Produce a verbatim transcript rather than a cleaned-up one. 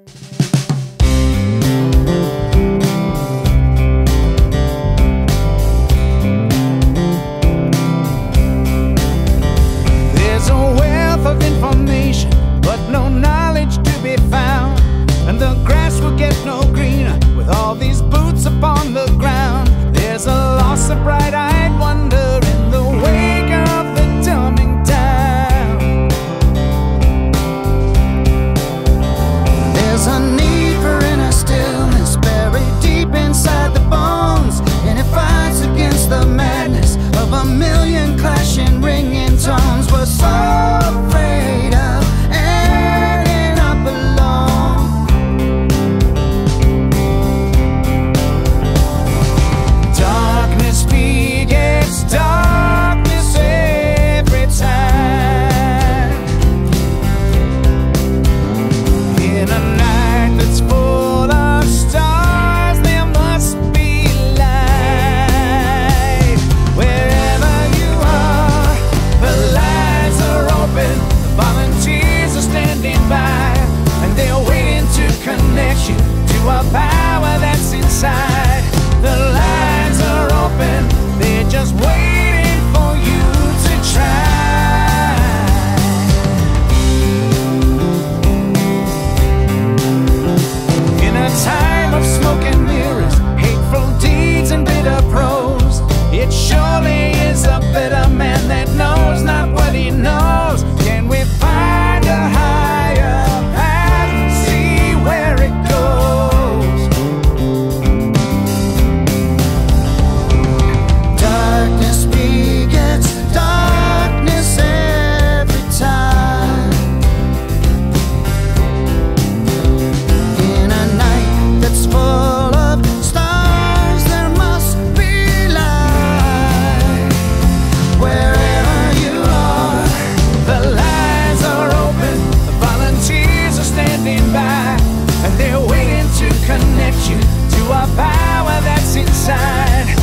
There's a wealth of information, but no knowledge to be found, and the grass will get no greener with all these boots upon the ground. There's a loss of bright-eyed wonder in the wake of the dumbing down. There's a need for inner stillness buried deep inside the bones, and it fights against the madness of a million clashing, ringing tones. We're so afraid of ending up alone. Darkness begets darkness every time. In a night that's full of stars, there must be light. Wherever you are, the lights are open, the volunteers are standing by, and they're waiting to connect you to a power that's inside. The lines are open, they're just waiting for you to try. In a time of smoke and mirrors, hateful deeds and bitter prose, it surely is a better man that knows not what he knows. Can we find a higher path and see where it goes? Darkness begets darkness every time. In a night that's full of stars, there must be light. Wherever you are, the lines are open, the volunteers are standing by, and they're waiting to connect you to a power that's inside.